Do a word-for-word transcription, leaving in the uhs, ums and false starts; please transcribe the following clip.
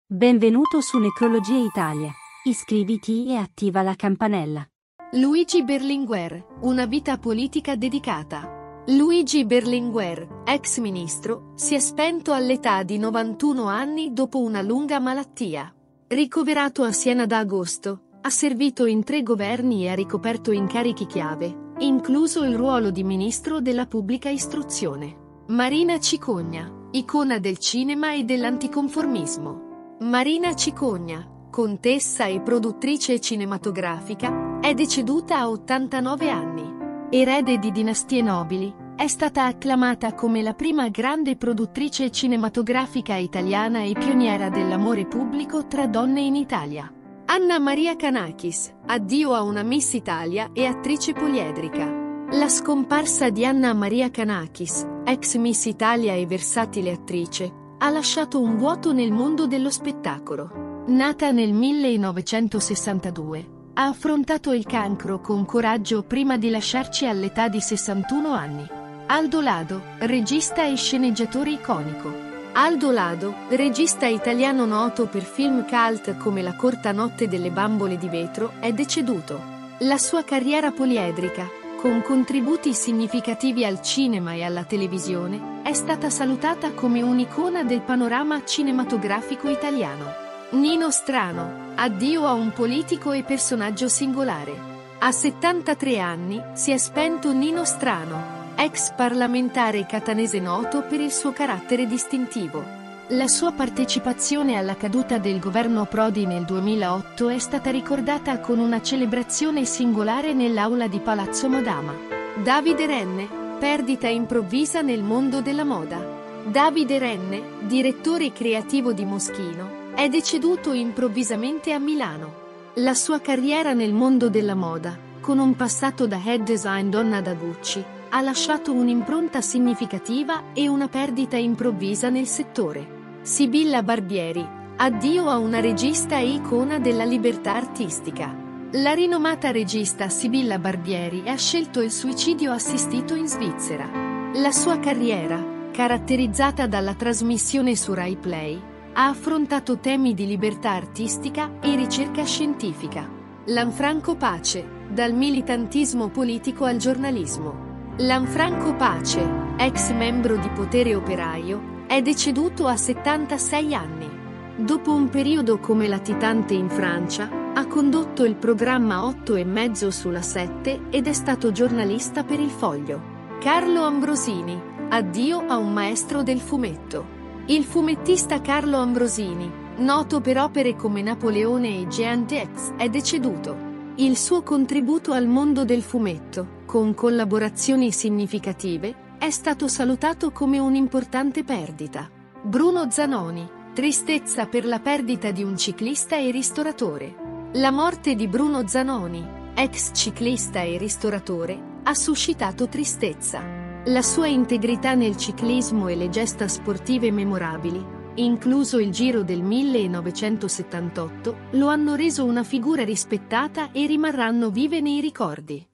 Benvenuto su Necrologia Italia. Iscriviti e attiva la campanella. Luigi Berlinguer, una vita politica dedicata. Luigi Berlinguer, ex ministro, si è spento all'età di novantuno anni dopo una lunga malattia. Ricoverato a Siena da agosto, ha servito in tre governi e ha ricoperto incarichi chiave, incluso il ruolo di ministro della pubblica istruzione. Marina Cicogna, icona del cinema e dell'anticonformismo. Marina Cicogna, contessa e produttrice cinematografica, è deceduta a ottantanove anni. Erede di dinastie nobili, è stata acclamata come la prima grande produttrice cinematografica italiana e pioniera dell'amore pubblico tra donne in Italia. Anna Maria Kanakis, addio a una Miss Italia e attrice poliedrica. La scomparsa di Anna Maria Kanakis, ex Miss Italia e versatile attrice, ha lasciato un vuoto nel mondo dello spettacolo. Nata nel millenovecentosessantadue, ha affrontato il cancro con coraggio prima di lasciarci all'età di sessantuno anni. Aldo Lado, regista e sceneggiatore iconico. Aldo Lado, regista italiano noto per film cult come La corta notte delle bambole di vetro, è deceduto. La sua carriera poliedrica, con contributi significativi al cinema e alla televisione, è stata salutata come un'icona del panorama cinematografico italiano. Nino Strano, addio a un politico e personaggio singolare. A settantatré anni si è spento Nino Strano, ex parlamentare catanese noto per il suo carattere distintivo. La sua partecipazione alla caduta del governo Prodi nel duemilaotto è stata ricordata con una celebrazione singolare nell'aula di Palazzo Madama. Davide Renne, perdita improvvisa nel mondo della moda. Davide Renne, direttore creativo di Moschino, è deceduto improvvisamente a Milano. La sua carriera nel mondo della moda, con un passato da head design donna da Gucci, ha lasciato un'impronta significativa e una perdita improvvisa nel settore. Sibilla Barbieri, addio a una regista e icona della libertà artistica. La rinomata regista Sibilla Barbieri ha scelto il suicidio assistito in Svizzera. La sua carriera, caratterizzata dalla trasmissione su Rai Play, ha affrontato temi di libertà artistica e ricerca scientifica. Lanfranco Pace, dal militantismo politico al giornalismo. Lanfranco Pace, ex membro di Potere Operaio, è deceduto a settantasei anni. Dopo un periodo come latitante in Francia, ha condotto il programma otto e mezzo sulla sette ed è stato giornalista per Il Foglio. Carlo Ambrosini, addio a un maestro del fumetto. Il fumettista Carlo Ambrosini, noto per opere come Napoleone e Jean X, è deceduto. Il suo contributo al mondo del fumetto, con collaborazioni significative, è stato salutato come un'importante perdita. Bruno Zanoni, tristezza per la perdita di un ciclista e ristoratore. La morte di Bruno Zanoni, ex ciclista e ristoratore, ha suscitato tristezza. La sua integrità nel ciclismo e le gesta sportive memorabili, incluso il Giro del millenovecentosettantotto, lo hanno reso una figura rispettata e rimarranno vive nei ricordi.